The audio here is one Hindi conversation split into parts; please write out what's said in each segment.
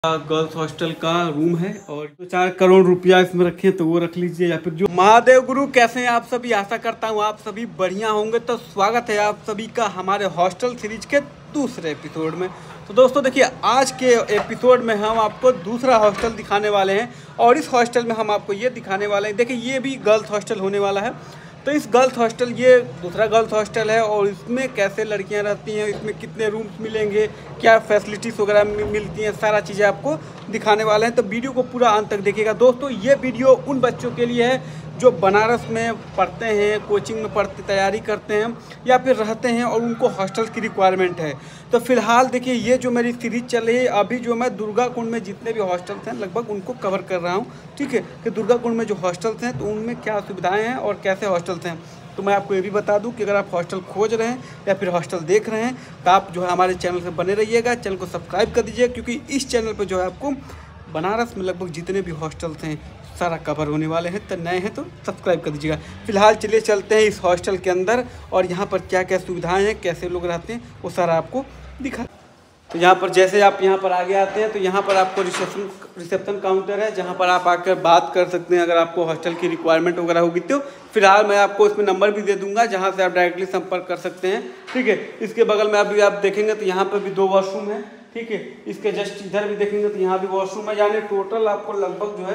गर्ल्स हॉस्टल का रूम है और 4 करोड़ रुपया इसमें रखे तो वो रख लीजिए, या फिर जो महादेव गुरु कैसे हैं आप सभी। आशा करता हूँ आप सभी बढ़िया होंगे। तो स्वागत है आप सभी का हमारे हॉस्टल सीरीज के दूसरे एपिसोड में। तो दोस्तों देखिए, आज के एपिसोड में हम आपको दूसरा हॉस्टल दिखाने वाले हैं और इस हॉस्टल में हम आपको ये दिखाने वाले हैं। देखिए, ये भी गर्ल्स हॉस्टल होने वाला है। तो इस गर्ल्स हॉस्टल, ये दूसरा गर्ल्स हॉस्टल है और इसमें कैसे लड़कियां रहती हैं, इसमें कितने रूम्स मिलेंगे, क्या फैसिलिटीज़ वगैरह मिलती हैं, सारा चीज़ें आपको दिखाने वाले हैं। तो वीडियो को पूरा अंत तक देखिएगा। दोस्तों, ये वीडियो उन बच्चों के लिए है जो बनारस में पढ़ते हैं, कोचिंग में पढ़ते तैयारी करते हैं या फिर रहते हैं और उनको हॉस्टल की रिक्वायरमेंट है। तो फिलहाल देखिए, ये जो मेरी सीरीज चल रही है, अभी जो मैं दुर्गा कुंड में जितने भी हॉस्टल्स हैं लगभग उनको कवर कर रहा हूँ। ठीक है, कि दुर्गा कुंड में जो हॉस्टल्स हैं तो उनमें क्या सुविधाएं हैं और कैसे हॉस्टल्स हैं। तो मैं आपको ये भी बता दूं कि अगर आप हॉस्टल खोज रहे हैं या फिर हॉस्टल देख रहे हैं तो आप जो है हमारे चैनल से बने रहिएगा, चैनल को सब्सक्राइब कर दीजिए, क्योंकि इस चैनल पर जो है आपको बनारस में लगभग जितने भी हॉस्टल्स हैं सारा कवर होने वाले हैं। तो नए हैं तो सब्सक्राइब कर दीजिएगा। फिलहाल चलिए चलते हैं इस हॉस्टल के अंदर और यहाँ पर क्या क्या सुविधाएं हैं, कैसे लोग रहते हैं, वो सारा आपको दिखा। तो यहाँ पर जैसे आप यहाँ पर आगे आते हैं तो यहाँ पर आपको रिसेप्शन काउंटर है, जहाँ पर आप आकर बात कर सकते हैं अगर आपको हॉस्टल की रिक्वायरमेंट वगैरह होगी तो। फिलहाल मैं आपको इसमें नंबर भी दे दूंगा जहाँ से आप डायरेक्टली संपर्क कर सकते हैं। ठीक है, इसके बगल में अभी आप देखेंगे तो यहाँ पर भी 2 वॉशरूम है। ठीक है, इसके जस्ट इधर भी देखेंगे तो यहाँ भी वॉशरूम है, यानी टोटल आपको लगभग जो है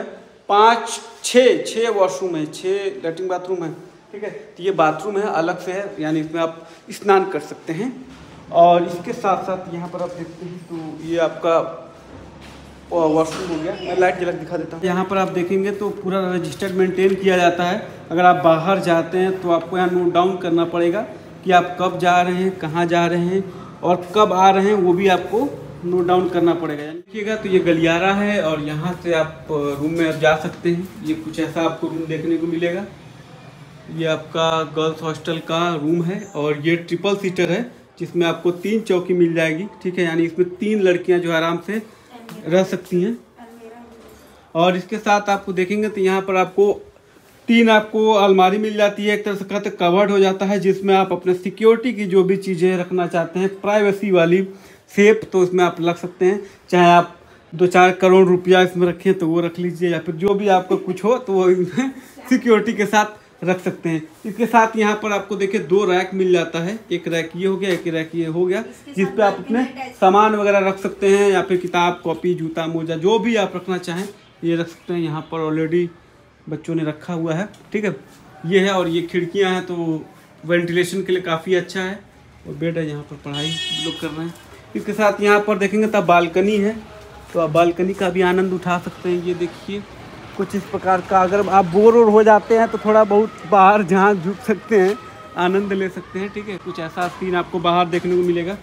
6 वॉशरूम है, 6 लैट्रिन बाथरूम है। ठीक है, तो ये बाथरूम है अलग से है, यानी इसमें आप स्नान कर सकते हैं। और इसके साथ साथ यहाँ पर आप देखते हैं तो ये आपका वॉशरूम हो गया। मैं लाइट झलक दिखा देता हूँ। यहाँ पर आप देखेंगे तो पूरा रजिस्टर्ड मेंटेन किया जाता है। अगर आप बाहर जाते हैं तो आपको यहाँ नोट डाउन करना पड़ेगा कि आप कब जा रहे हैं, कहाँ जा रहे हैं और कब आ रहे हैं, वो भी आपको नोट डाउन करना पड़ेगा। देखिएगा तो ये गलियारा है और यहाँ से आप रूम में आप जा सकते हैं। ये कुछ ऐसा आपको रूम देखने को मिलेगा। ये आपका गर्ल्स हॉस्टल का रूम है और ये ट्रिपल सीटर है, जिसमें आपको 3 चौकी मिल जाएगी। ठीक है, यानी इसमें 3 लड़कियां जो आराम से रह सकती हैं। और इसके साथ आपको देखेंगे तो यहाँ पर आपको 3 आपको अलमारी मिल जाती है। एक तरह से कहते कवर्ड हो जाता है, जिसमें आप अपने सिक्योरिटी की जो भी चीज़ें रखना चाहते हैं, प्राइवेसी वाली सेफ, तो इसमें आप रख सकते हैं। चाहे आप 2-4 करोड़ रुपया इसमें रखें तो वो रख लीजिए, या फिर जो भी आपको कुछ हो तो वो इसमें सिक्योरिटी के साथ रख सकते हैं। इसके साथ यहाँ पर आपको देखिए 2 रैक मिल जाता है। एक रैक ये हो गया, एक रैक ये हो गया, जिस पे आप अपने सामान वगैरह रख सकते हैं, या फिर किताब, कॉपी, जूता, मोजा, जो भी आप रखना चाहें ये रख सकते हैं। यहाँ पर ऑलरेडी बच्चों ने रखा हुआ है। ठीक है, ये है और ये खिड़कियाँ हैं तो वेंटिलेशन के लिए काफ़ी अच्छा है। और बेड है, यहाँ पर पढ़ाई लोग कर रहे हैं। इसके साथ यहाँ पर देखेंगे तो बालकनी है, तो आप बालकनी का भी आनंद उठा सकते हैं। ये देखिए कुछ इस प्रकार का। अगर आप बोर हो जाते हैं तो थोड़ा बहुत बाहर झांक झुक सकते हैं, आनंद ले सकते हैं। ठीक है, कुछ ऐसा सीन आपको बाहर देखने को मिलेगा।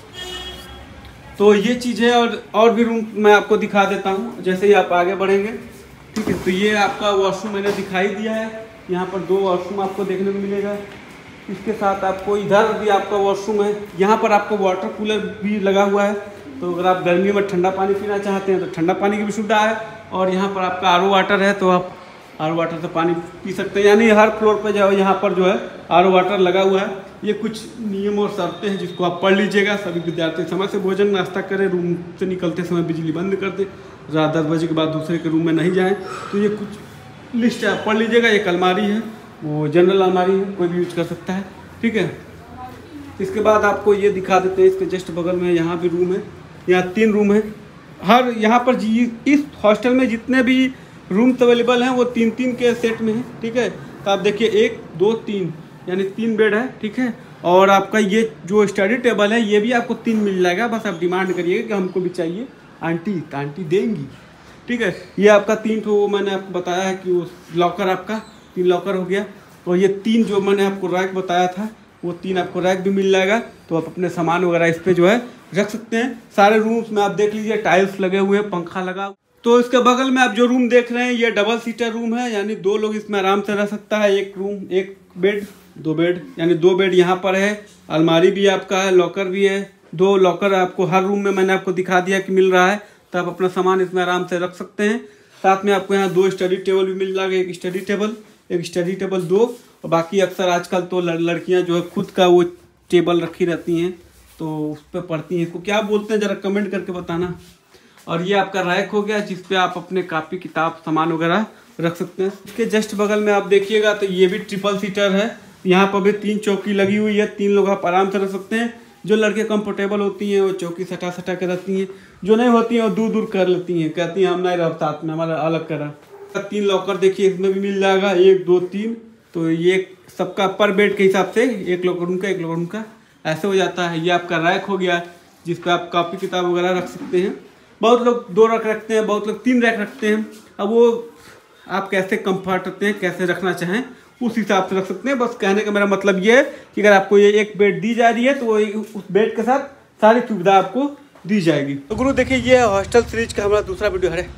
तो ये चीज़ है और भी रूम मैं आपको दिखा देता हूँ जैसे ही आप आगे बढ़ेंगे। ठीक है, तो ये आपका वॉशरूम मैंने दिखाई दिया है। यहाँ पर 2 वॉशरूम आपको देखने को मिलेगा। इसके साथ आपको इधर भी आपका वॉशरूम है। यहाँ पर आपको वाटर कूलर भी लगा हुआ है, तो अगर आप गर्मी में ठंडा पानी पीना चाहते हैं तो ठंडा पानी की भी सुविधा है। और यहाँ पर आपका आरओ वाटर है, तो आप आरओ वाटर से पानी पी सकते हैं। यानी हर फ्लोर पर जो है यहाँ पर जो है आरओ वाटर लगा हुआ है। ये कुछ नियम और शर्तें हैं जिसको आप पढ़ लीजिएगा। सभी विद्यार्थी समय से भोजन नाश्ता करें, रूम से निकलते समय बिजली बंद कर दें, रात 10 बजे के बाद दूसरे के रूम में नहीं जाएँ। तो ये कुछ लिस्ट है, आप पढ़ लीजिएगा। एक अलमारी है, वो जनरल अलमारी है, कोई भी यूज कर सकता है। ठीक है, इसके बाद आपको ये दिखा देते हैं, इसके जस्ट बगल में यहाँ भी रूम है। यहाँ 3 रूम है। हर यहाँ पर इस हॉस्टल में जितने भी रूम्स अवेलेबल हैं वो 3-3 के सेट में है। ठीक है, तो आप देखिए 1, 2, 3 यानी 3 बेड है। ठीक है, और आपका ये जो स्टडी टेबल है ये भी आपको 3 मिल जाएगा। बस आप डिमांड करिएगा कि हमको भी चाहिए आंटी, तो आंटी देंगी। ठीक है, ये आपका 3 तो मैंने आपको बताया है कि वो लॉकर आपका 3 लॉकर हो गया। और ये 3 जो मैंने आपको रैक बताया था वो 3 आपको रैक भी मिल जाएगा, तो आप अपने सामान वगैरह इस पे जो है रख सकते हैं। सारे रूम्स में आप देख लीजिए टाइल्स लगे हुए हैं, पंखा लगा। तो इसके बगल में आप जो रूम देख रहे हैं ये डबल सीटर रूम है, यानी 2 लोग इसमें आराम से रह सकता है। 1 रूम 1 बेड 2 बेड, यानी 2 बेड यहाँ पर है। अलमारी भी आपका है, लॉकर भी है। 2 लॉकर आपको हर रूम में मैंने आपको दिखा दिया कि मिल रहा है, तो आप अपना सामान इसमें आराम से रख सकते हैं। साथ में आपको यहाँ 2 स्टडी टेबल भी मिल जाएगा, एक स्टडी टेबल 2, और बाकी अक्सर आजकल तो लड़कियाँ जो है खुद का वो टेबल रखी रहती हैं, तो उस पर पढ़ती हैं। इसको क्या बोलते हैं ज़रा कमेंट करके बताना। और ये आपका रैक हो गया जिसपे आप अपने कापी किताब सामान वगैरह रख सकते हैं। इसके जस्ट बगल में आप देखिएगा तो ये भी ट्रिपल सीटर है। यहाँ पर भी 3 चौकी लगी हुई है, 3 लोग आप आराम से रख सकते हैं। जो लड़के कंफर्टेबल होती हैं वो चौकी सटा सटा के रखती हैं, जो नहीं होती हैं वो दूर दूर कर लेती हैं, कहती हैं हम नहीं रह साथ में, हमारा अलग करा। 3 लॉकर देखिए इसमें भी मिल जाएगा, 1 2 3। तो ये सबका पर बेड के हिसाब से 1 लॉकर उनका 1 लॉकर उनका ऐसे हो जाता है। ये आपका रैक हो गया जिस पर आप कापी किताब वगैरह रख सकते हैं। बहुत लोग 2 रैक रखते हैं, बहुत लोग 3 रैक रखते हैं। अब वो आप कैसे कंफर्ट रखते हैं, कैसे रखना चाहें उस हिसाब से रख सकते हैं। बस कहने का मेरा मतलब ये है कि अगर आपको ये एक बेड दी जा रही है तो वो उस बेड के साथ सारी सुविधा आपको दी जाएगी। तो गुरु देखिए ये है हॉस्टल सीरीज का हमारा दूसरा वीडियो है।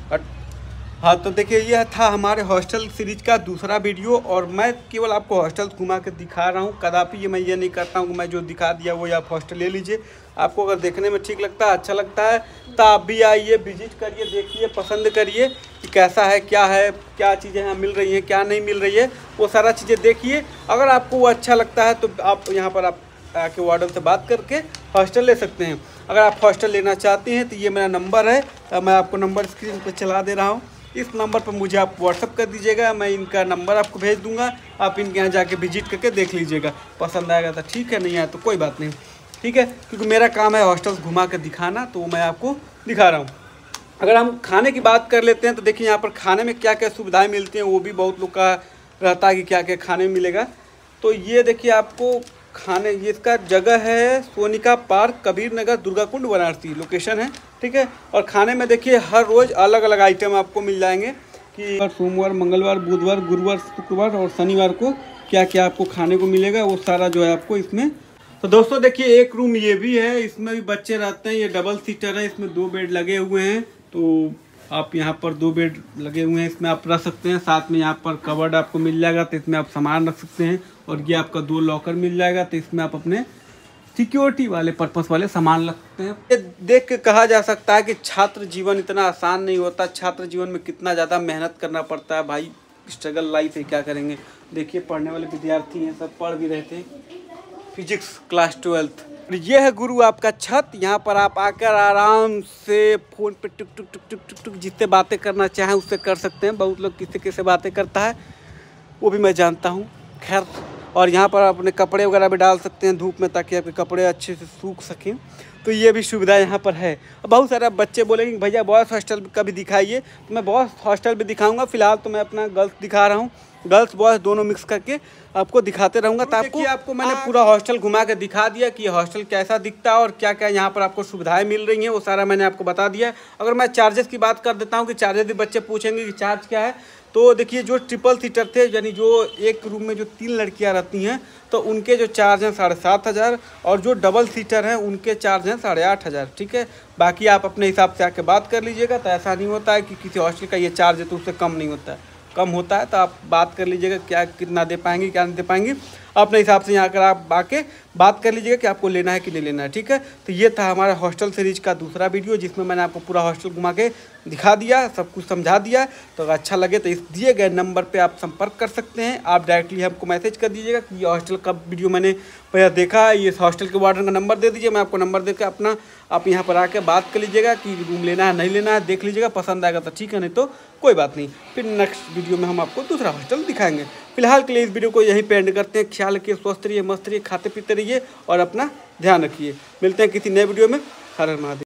हाँ तो देखिए यह था हमारे हॉस्टल सीरीज का दूसरा वीडियो और मैं केवल आपको हॉस्टल घुमा के दिखा रहा हूँ। कदापि ये मैं ये नहीं करता हूँ कि मैं जो दिखा दिया वो आप हॉस्टल ले लीजिए। आपको अगर देखने में ठीक लगता है, अच्छा लगता है तो आप भी आइए, विजिट करिए, देखिए, पसंद करिए कि कैसा है, क्या चीज़ें यहाँ मिल रही हैं, क्या नहीं मिल रही है, वो सारा चीज़ें देखिए। अगर आपको वो अच्छा लगता है तो आप यहाँ पर आप आके वार्डन से बात करके हॉस्टल ले सकते हैं। अगर आप हॉस्टल लेना चाहते हैं तो ये मेरा नंबर है, मैं आपको नंबर स्क्रीन पर चला दे रहा हूँ। इस नंबर पर मुझे आप व्हाट्सअप कर दीजिएगा, मैं इनका नंबर आपको भेज दूंगा। आप इनके यहाँ जाके विजिट करके देख लीजिएगा, पसंद आएगा तो ठीक है, नहीं आया तो कोई बात नहीं, ठीक है। क्योंकि मेरा काम है हॉस्टल्स घुमा कर दिखाना, तो मैं आपको दिखा रहा हूँ। अगर हम खाने की बात कर लेते हैं तो देखिए यहाँ पर खाने में क्या क्या सुविधाएँ मिलती हैं, वो भी बहुत लोग का रहता है कि क्या क्या खाने में मिलेगा। तो ये देखिए आपको खाने, ये इसका जगह है सोनिका पार्क, कबीर नगर, दुर्गाकुंड, वाराणसी लोकेशन है, ठीक है। और खाने में देखिए हर रोज़ अलग अलग आइटम आपको मिल जाएंगे कि सोमवार, मंगलवार, बुधवार, गुरुवार, शुक्रवार और शनिवार को क्या क्या आपको खाने को मिलेगा, वो सारा जो है आपको इसमें। तो दोस्तों देखिए एक रूम ये भी है, इसमें भी बच्चे रहते हैं। ये डबल सीटर है, इसमें 2 बेड लगे हुए हैं। तो आप यहाँ पर 2 बेड लगे हुए हैं, इसमें आप रख सकते हैं। साथ में यहाँ पर कबर्ड आपको मिल जाएगा, तो इसमें आप सामान रख सकते हैं। और ये आपका 2 लॉकर मिल जाएगा, तो इसमें आप अपने सिक्योरिटी वाले पर्पस वाले सामान रखते हैं। ये देख के कहा जा सकता है कि छात्र जीवन इतना आसान नहीं होता। छात्र जीवन में कितना ज़्यादा मेहनत करना पड़ता है भाई, स्ट्रगल लाइफ है, क्या करेंगे। देखिए पढ़ने वाले विद्यार्थी हैं, सब पढ़ भी रहे थे फिजिक्स क्लास 12th। ये है गुरु आपका छत। यहाँ पर आप आकर आराम से फ़ोन पे टुक टुक टुक टुक टुक टुक जिससे बातें करना चाहें उससे कर सकते हैं। बहुत लोग किससे किससे बातें करता है वो भी मैं जानता हूँ, खैर। और यहाँ पर आप अपने कपड़े वगैरह भी डाल सकते हैं धूप में, ताकि आपके कपड़े अच्छे से सूख सकें। तो ये भी सुविधा यहाँ पर है। बहुत सारे बच्चे बोलेंगे भैया बॉयज़ हॉस्टल का भी दिखाइए, तो मैं बॉयज़ हॉस्टल भी दिखाऊंगा। फिलहाल तो मैं अपना गर्ल्स दिखा रहा हूँ, गर्ल्स बॉयज़ दोनों मिक्स करके आपको दिखाते रहूँगा। तो आपको मैंने पूरा हॉस्टल घुमा के दिखा दिया कि हॉस्टल कैसा दिखता है और क्या क्या यहाँ पर आपको सुविधाएं मिल रही हैं, वो सारा मैंने आपको बता दिया है। अगर मैं चार्जेस की बात कर देता हूँ कि चार्जेस भी बच्चे पूछेंगे कि चार्ज क्या है, तो देखिए जो ट्रिपल सीटर थे, यानी जो एक रूम में जो 3 लड़कियां रहती हैं, तो उनके जो चार्ज हैं 7,500, और जो डबल सीटर हैं उनके चार्ज हैं 8,500, ठीक है। बाकी आप अपने हिसाब से आके बात कर लीजिएगा। तो ऐसा नहीं होता है कि किसी हॉस्टल का ये चार्ज है तो उससे कम नहीं होता है, कम होता है। तो आप बात कर लीजिएगा क्या कितना दे पाएंगे, क्या नहीं दे पाएंगे, अपने हिसाब से यहाँ कर आप आके बात कर लीजिएगा कि आपको लेना है कि नहीं लेना है, ठीक है। तो ये था हमारा हॉस्टल सीरीज का दूसरा वीडियो, जिसमें मैंने आपको पूरा हॉस्टल घुमा के दिखा दिया, सब कुछ समझा दिया। तो अगर अच्छा लगे तो इस दिए गए नंबर पे आप संपर्क कर सकते हैं। आप डायरेक्टली हमको मैसेज कर दीजिएगा कि ये हॉस्टल का वीडियो मैंने पहले देखा है, ये हॉस्टल के वार्डन का नंबर दे दीजिए, मैं आपको नंबर देकर अपना आप यहाँ पर आके बात कर लीजिएगा कि रूम लेना है नहीं लेना है, देख लीजिएगा, पसंद आएगा तो ठीक है, नहीं तो कोई बात नहीं। फिर नेक्स्ट वीडियो में हम आपको दूसरा हॉस्टल दिखाएंगे। फिलहाल के लिए इस वीडियो को यहीं पे एंड करते हैं। ख्याल रखिए, स्वस्थ रहिए, मस्त रहिए, खाते पीते रहिए और अपना ध्यान रखिए। मिलते हैं किसी नए वीडियो में। हर हर महादेव।